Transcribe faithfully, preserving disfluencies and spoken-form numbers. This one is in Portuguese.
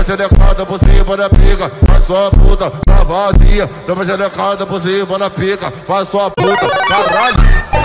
xerecada por cima da pica, passou a puta, tá vazia. Dá uma xerecada por cima da pica, passou a puta, caralho.